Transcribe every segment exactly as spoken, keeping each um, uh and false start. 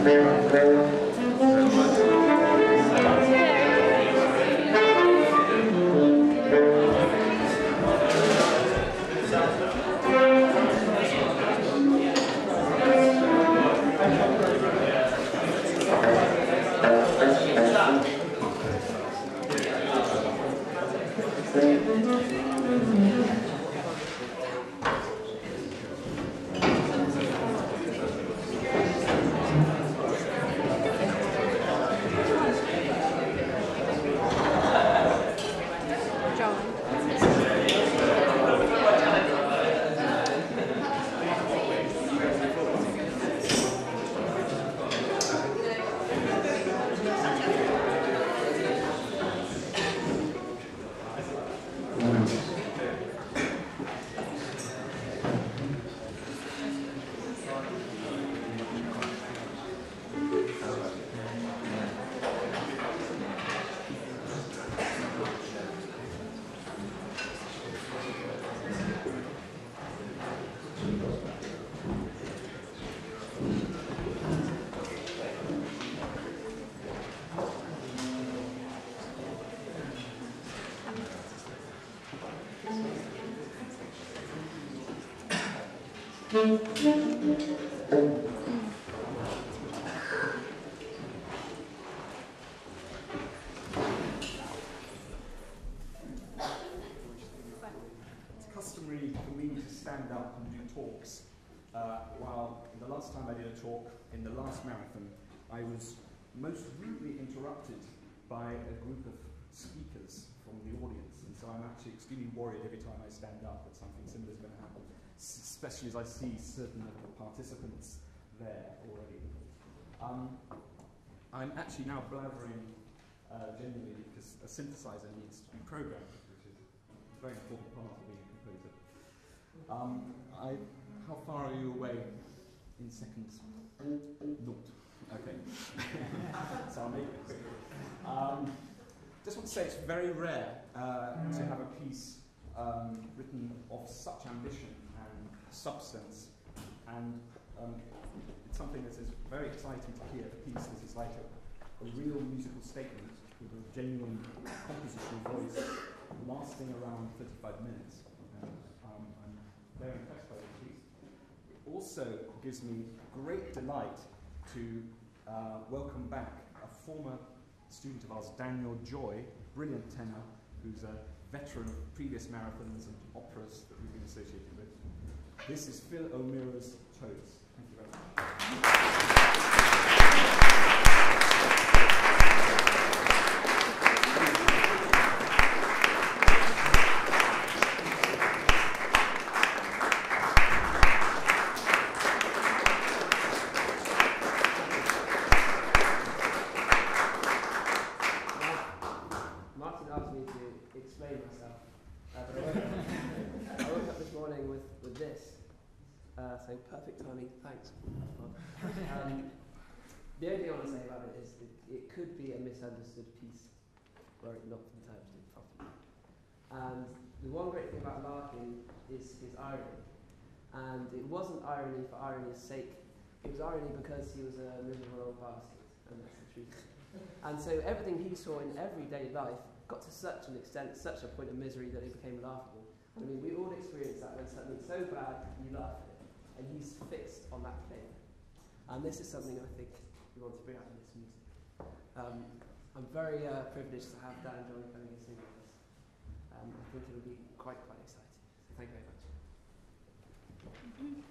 Customary for me to stand up and do talks, uh, while the last time I did a talk in the last marathon, I was most rudely interrupted by a group of speakers from the audience, and so I'm actually extremely worried every time I stand up that something similar is going to happen, especially as I see certain of the participants there already. Um, I'm actually now blabbering uh, genuinely because a synthesizer needs to be programmed, which is a very important part of being a composer. Um, I, how far are you away in seconds? Naught. Okay. So I'll make it quick. Um, just want to say it's very rare uh, to have a piece um, written of such ambition and substance, and um, it's something that is very exciting to hear. A piece that is like a, a real musical statement with a genuine compositional voice lasting around thirty-five minutes. And, um, I'm very impressed by this piece. It also gives me great delight to uh, welcome back a former student of ours, Daniel Joy, brilliant tenor, who's a veteran of previous marathons and operas that we've been associated with. This is PhilipOMeara's Toads. Thank you very much. So perfect timing, thanks. Um, the only thing I want to say about it is that it could be a misunderstood piece were it not interpreted properly. And the one great thing about Larkin is his irony. And it wasn't irony for irony's sake, it was irony because he was a miserable old bastard, and that's the truth. And so everything he saw in everyday life got to such an extent, such a point of misery that it became laughable. I mean, we all experience that when something's so bad, you laugh at it. And he's fixed on that plane. And this is something I think we want to bring out in this music. Um, I'm very uh, privileged to have Dan John coming and singing with us. Um, I think it'll be quite, quite exciting. So thank you very much. Mm-hmm.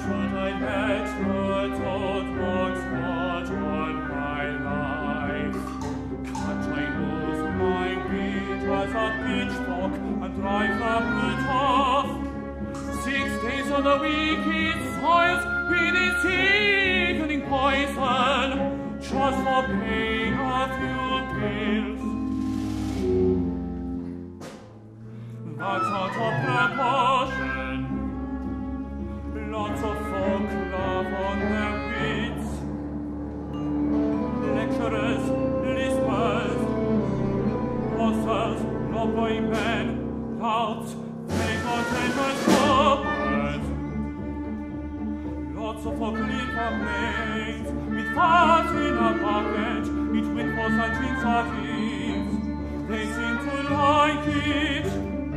should I let her thought once more on my life? Can't I lose my wit as a pitchfork and drive her foot off? Six days of the week it soils with its evening poison, just for paying a few bills. That's out of proportion. Lots of folk laugh on their wits. Lecturers, lispers, grossers, lobby men, louts, pay-contenters, robbers. Lots of folk live complaints, with farts in a bucket, with whippers and drinks at ease. They seem to like it.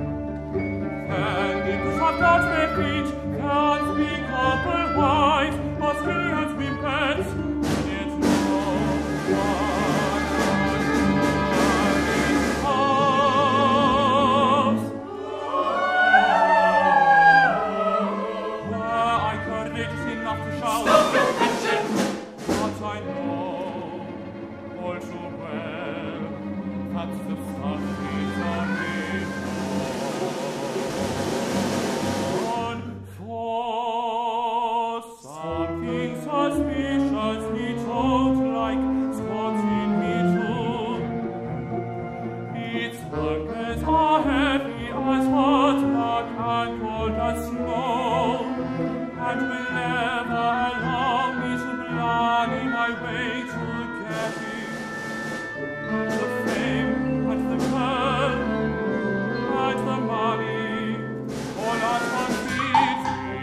And it was not got their feet, can't speak couple-wise, or skinny and whimpers. It's no one house. Were I courageous enough to shout, stop your kitchen! But I know all too well that's the stuff it's on me. Suspiciously toad-like spots in me too. Its workers are heavy as hot rock and cold as snow, and will never allow me to bloody my way to getting the fame and the girl and the money, all at once feeds me.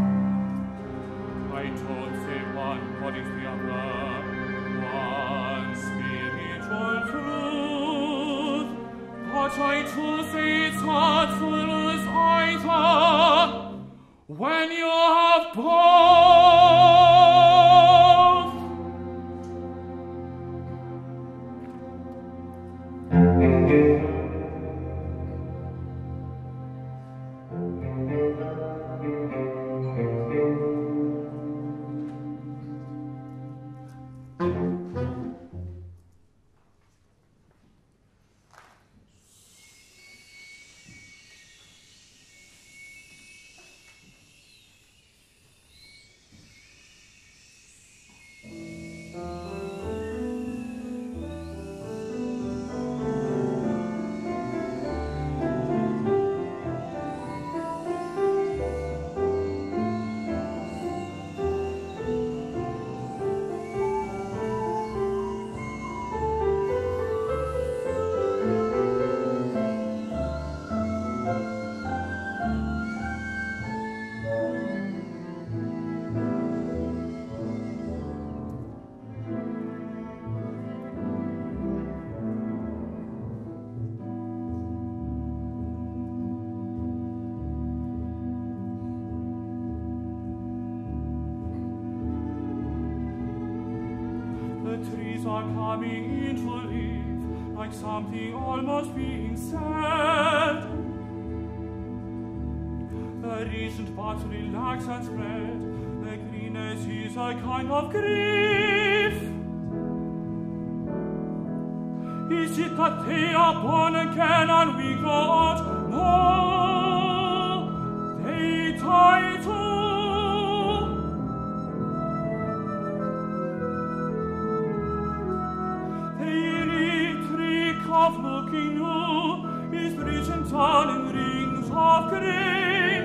I told one, what is the other? One spiritual truth. But I too say it's hard to lose either when you have both. Are coming into leaf, like something almost being said. The recent buds relax and spread, the greenness is a kind of grief. Is it that they are born again and we go out? No, they die too. Of looking new is written down in rings of grain.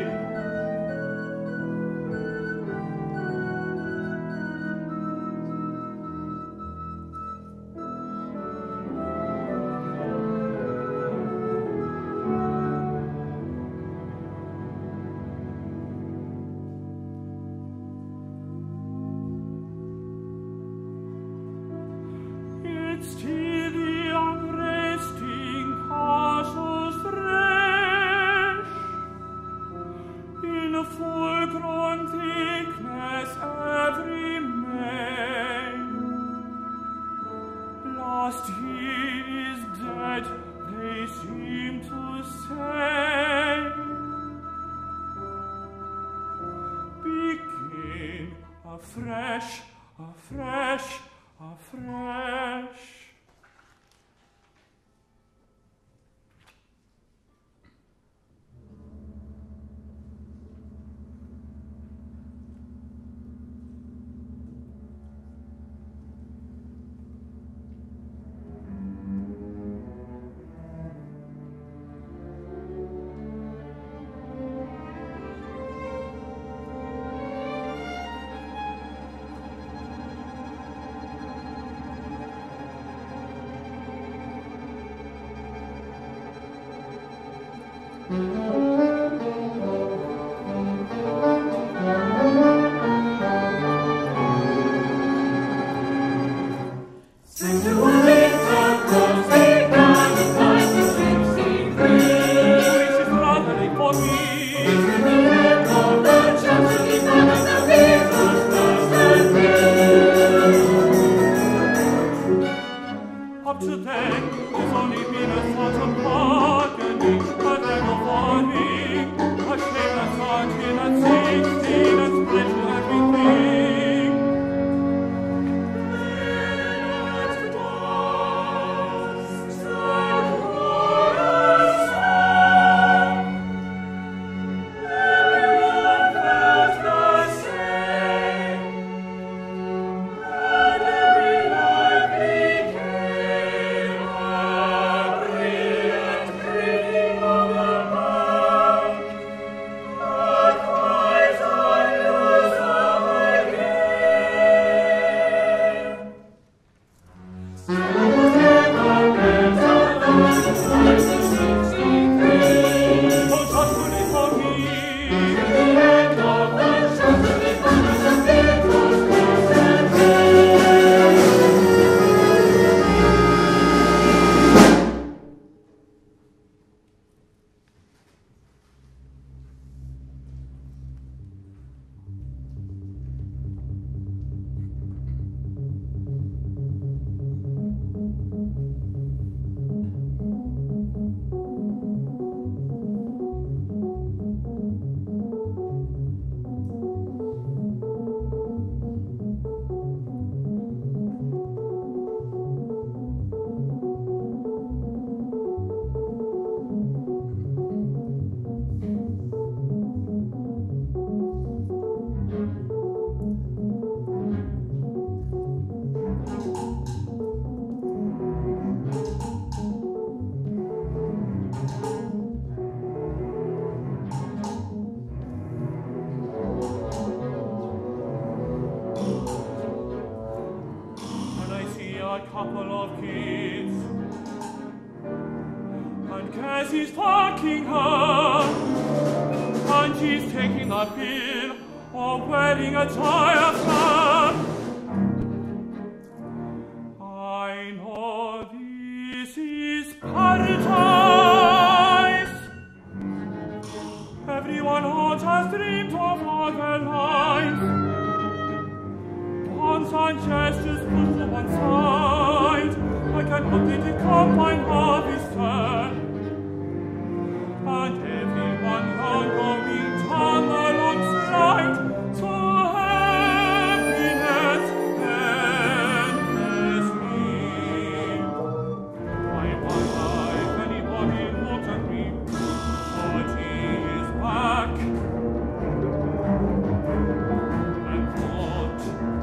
It's still the unresting passions fresh, in a full-grown thickness every May. Last year is dead, they seem to say. Begin afresh, afresh, afresh.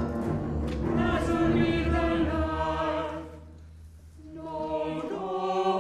No, no.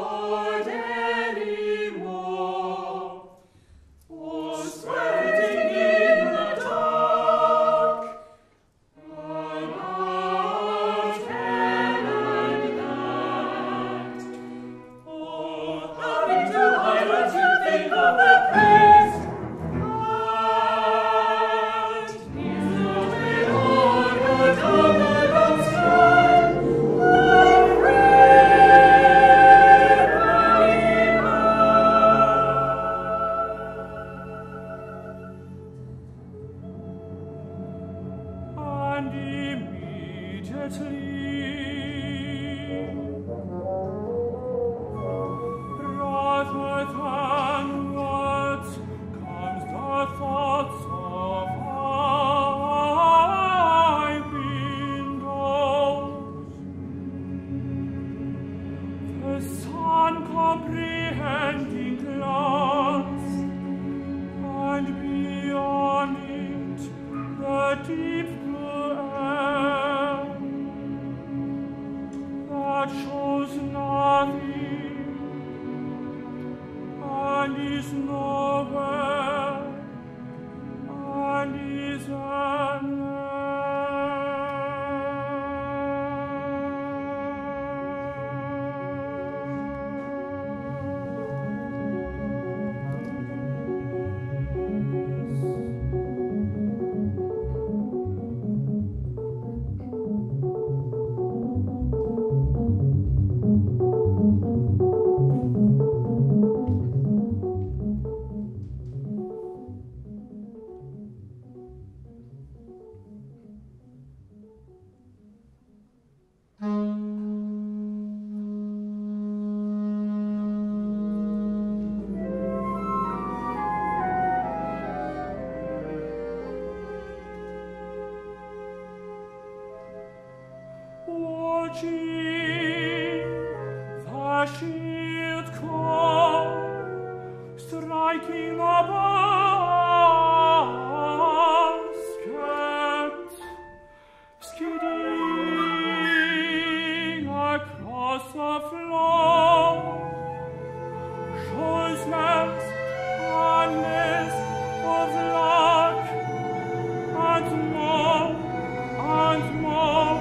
striking the basket, skidding across the floor, shows less and less of luck, and more and more.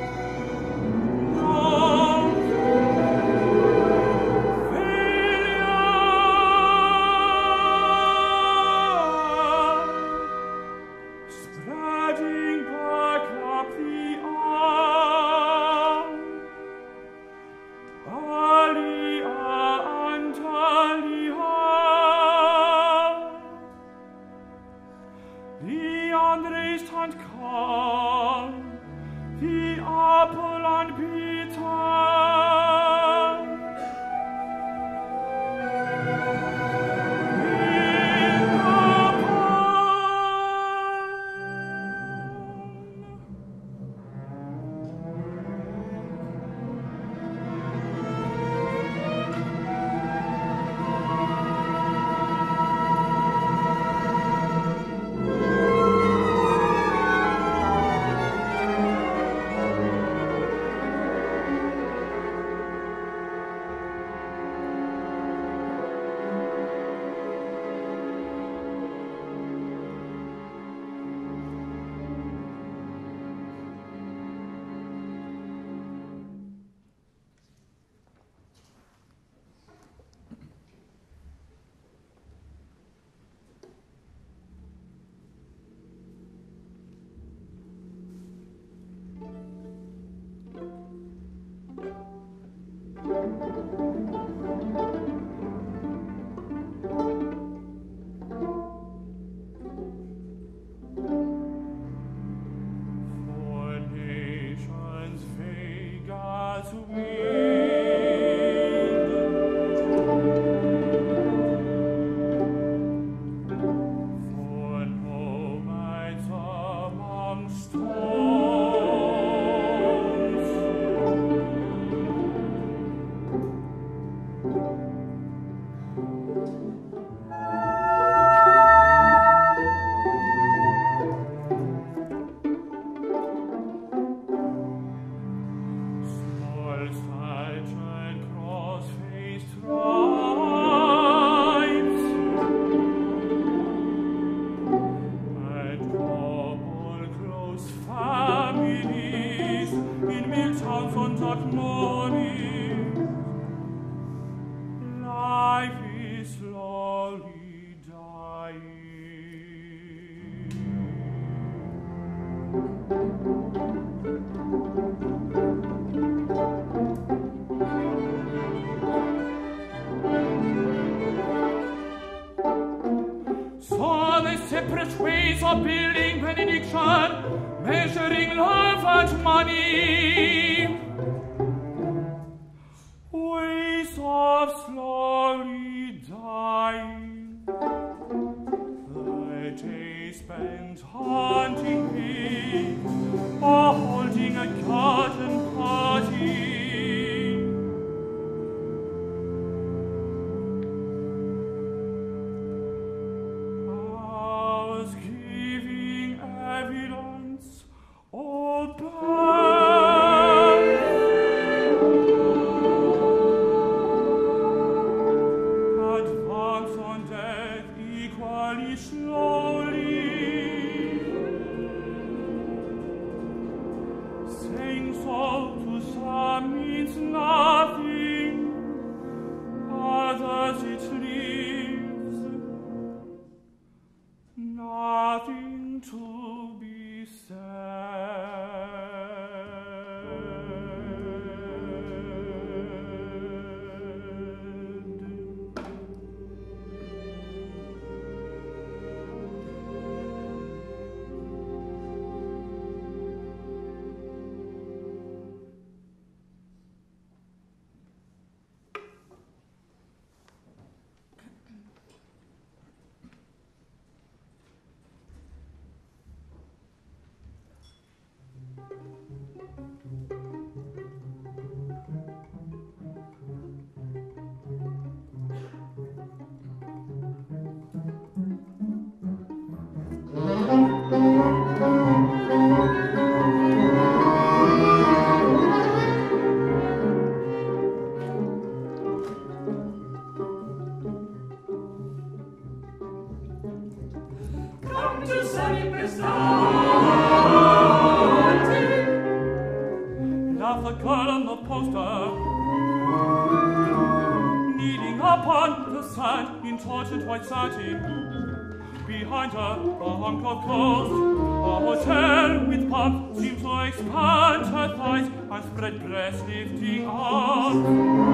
Separate ways of building benediction, measuring love and money, ways of slowly dying, the day spent hunting pigs or holding a garden party. to sunny Prestatyn. Laugh the girl on the poster, kneeling upon the sand in tortured white satin. Behind her, a hunk of coast, a hotel with pomp seemed to expand her thighs and spread breast lifting arms.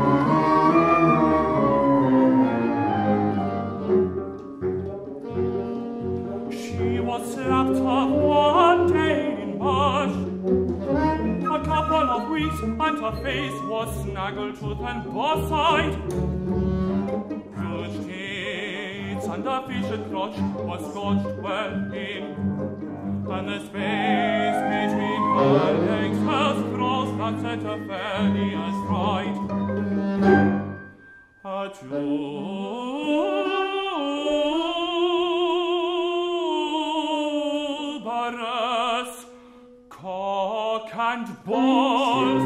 She was slapped up one day in March. A couple of weeks and her face was snaggletooth and both-eyed. Huge tits and a fished crotch was scorched well in, and the space between her legs was crossed that set her fairly astride. A tuberous cock and balls.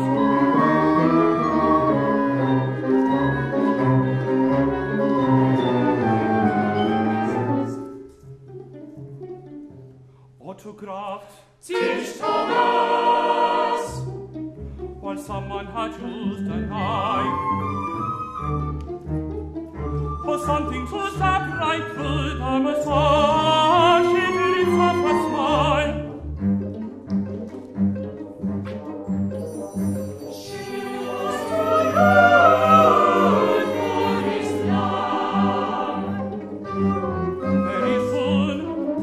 Autographed Tisch Thomas, while someone had used a knife for something to stab right through the massage. She did it with a smile. She was too good for his love. Very soon,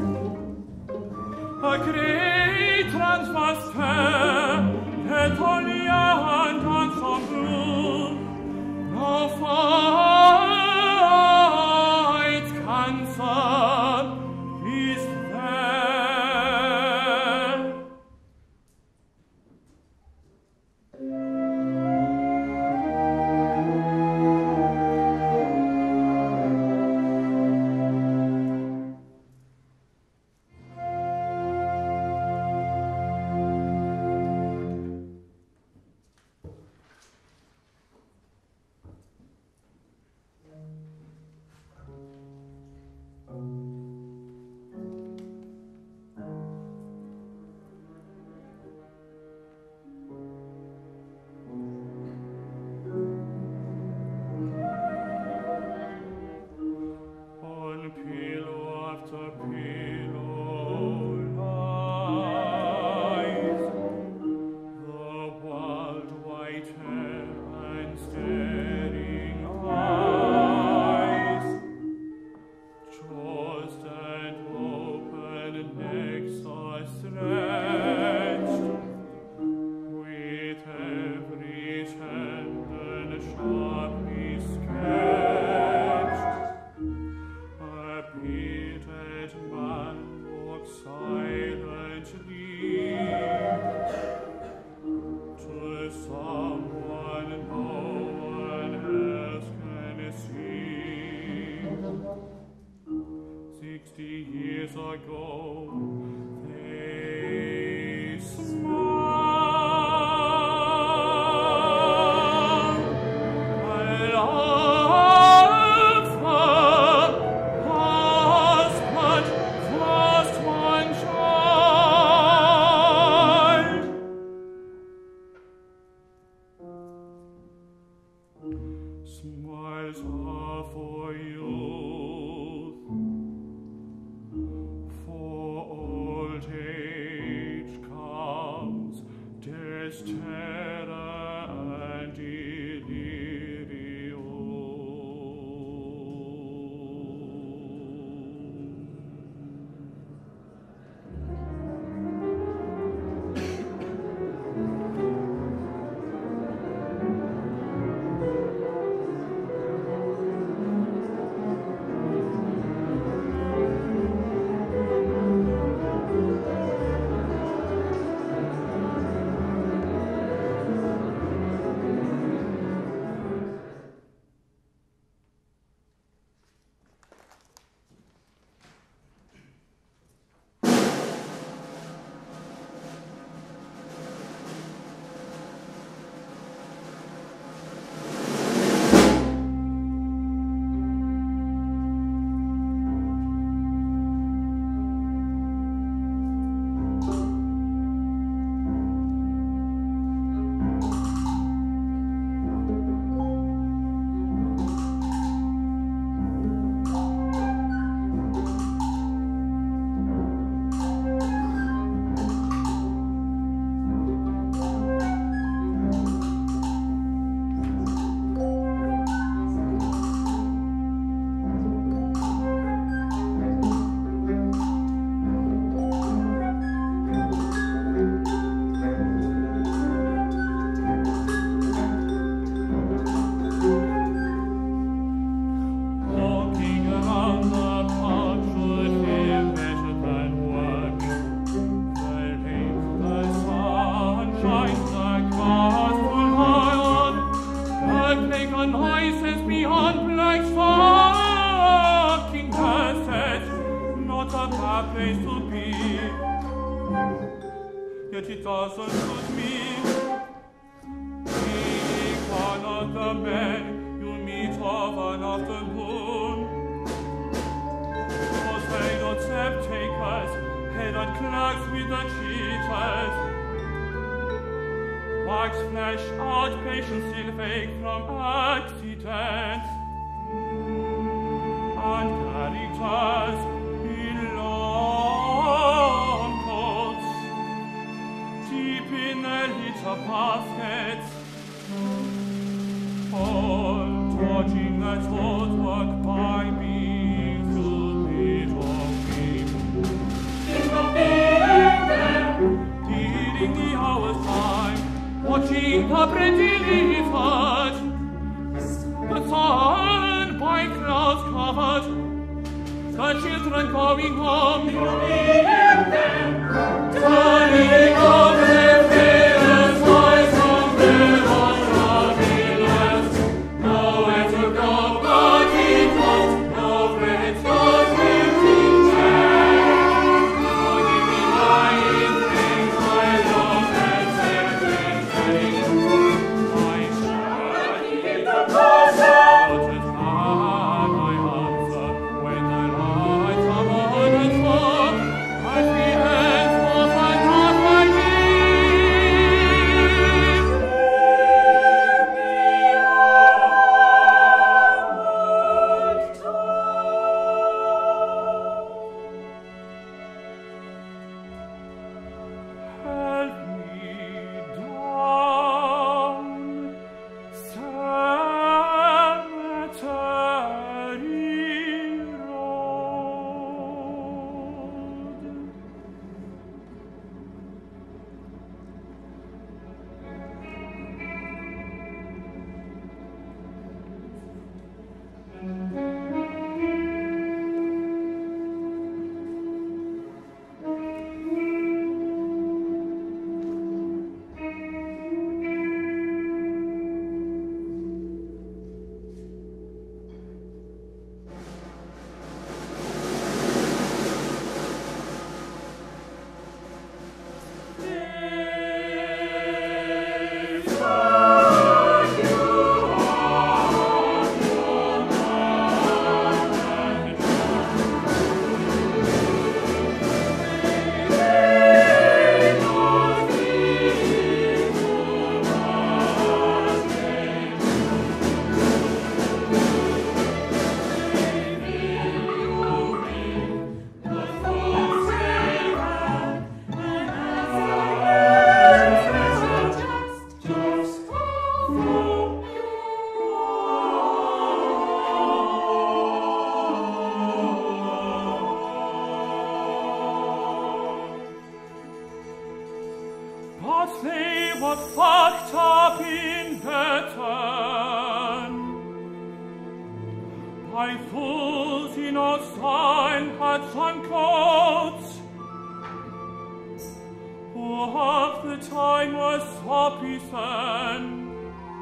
a great transverse pair, Petonia and ensemble, no fight cancer is there. On pillow after pillow lies the wild white hair and staring eyes, jaws and open necks are stretched, with every tendon sharply sketched. A bearded man walks silently to someone no one else can see. Sixty years ago, they smiled. I love her husband, first one child. Smiles are for youth, for a place to be. Yet it doesn't suit me. Being one of the men you meet of an afternoon. Those head-on step-takers, head-on clerks with the cheaters. Wax flesh out patients still fake from accidents. And characters in long coats, deep in their little baskets, all dodging that old work by being stupid or game. Think of being there, dealing the hour's time, watching the bread delivered, the sun by clouds covered, the children going home, turning up their fears, eyes on their unhappiness. Nowhere to go but it was, no friends, no sleeping chair. Oh, give me my things, my love and everything. I shall keep the person.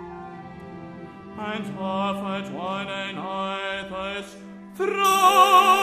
And half at one another's throat.